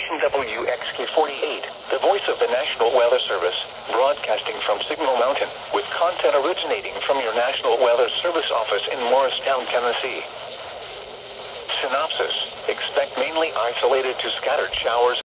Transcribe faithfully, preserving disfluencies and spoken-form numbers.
W X K forty-eight, the voice of the National Weather Service, broadcasting from Signal Mountain, with content originating from your National Weather Service office in Morristown, Tennessee. Synopsis: expect mainly isolated to scattered showers